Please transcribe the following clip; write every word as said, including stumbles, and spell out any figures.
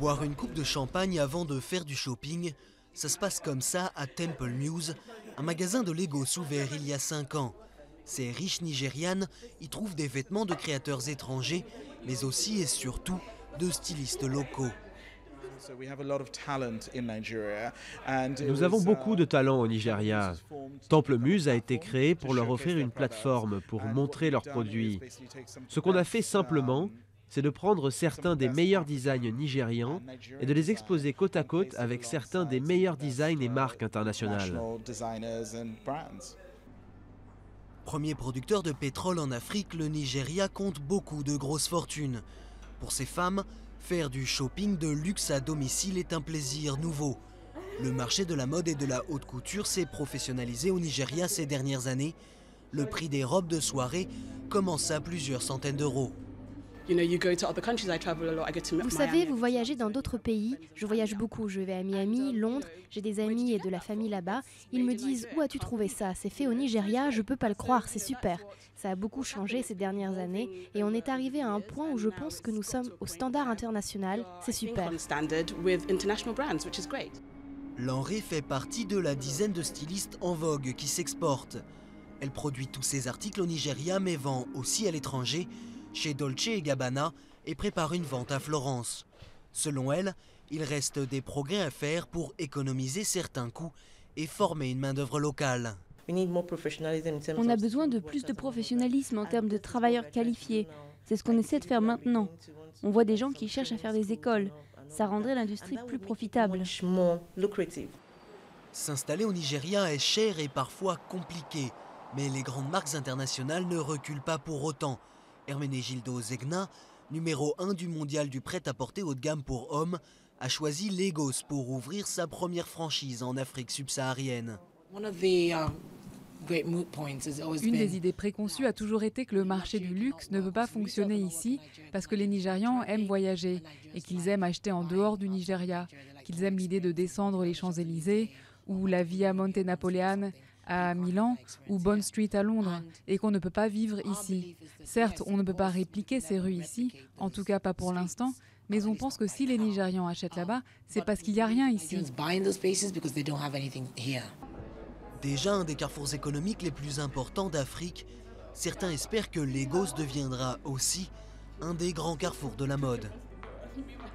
Boire une coupe de champagne avant de faire du shopping, ça se passe comme ça à Temple Mews, un magasin de Lagos ouvert il y a cinq ans. Ces riches Nigérianes y trouvent des vêtements de créateurs étrangers, mais aussi et surtout de stylistes locaux. Nous avons beaucoup de talent au Nigeria. Temple Mews a été créé pour leur offrir une plateforme pour montrer leurs produits. Ce qu'on a fait simplement, c'est de prendre certains des meilleurs designs nigérians et de les exposer côte à côte avec certains des meilleurs designs et marques internationales. Premier producteur de pétrole en Afrique, le Nigeria compte beaucoup de grosses fortunes. Pour ces femmes, faire du shopping de luxe à domicile est un plaisir nouveau. Le marché de la mode et de la haute couture s'est professionnalisé au Nigeria ces dernières années. Le prix des robes de soirée commence à plusieurs centaines d'euros. Vous savez, vous voyagez dans d'autres pays. Je voyage beaucoup. Je vais à Miami, Londres. J'ai des amis et de la famille là-bas. Ils me disent « Où as-tu trouvé ça? C'est fait au Nigeria, je peux pas le croire, c'est super ». Ça a beaucoup changé ces dernières années et on est arrivé à un point où je pense que nous sommes au standard international. C'est super. Lanré fait partie de la dizaine de stylistes en vogue qui s'exportent. Elle produit tous ses articles au Nigeria mais vend aussi à l'étranger, chez Dolce et Gabbana, et prépare une vente à Florence. Selon elle, il reste des progrès à faire pour économiser certains coûts et former une main-d'œuvre locale. On a besoin de plus de professionnalisme en termes de travailleurs qualifiés. C'est ce qu'on essaie de faire maintenant. On voit des gens qui cherchent à faire des écoles. Ça rendrait l'industrie plus profitable. S'installer au Nigeria est cher et parfois compliqué, mais les grandes marques internationales ne reculent pas pour autant. Hermenegildo Zegna, numéro un du mondial du prêt-à-porter haut de gamme pour hommes, a choisi Lagos pour ouvrir sa première franchise en Afrique subsaharienne. Une des idées préconçues a toujours été que le marché du luxe ne peut pas fonctionner ici parce que les Nigérians aiment voyager et qu'ils aiment acheter en dehors du Nigeria, qu'ils aiment l'idée de descendre les Champs-Élysées ou la Via Monte Napoleone à Milan ou Bond Street à Londres et qu'on ne peut pas vivre ici. Certes, on ne peut pas répliquer ces rues ici, en tout cas pas pour l'instant, mais on pense que si les Nigérians achètent là-bas, c'est parce qu'il n'y a rien ici. Déjà un des carrefours économiques les plus importants d'Afrique, certains espèrent que Lagos deviendra aussi un des grands carrefours de la mode.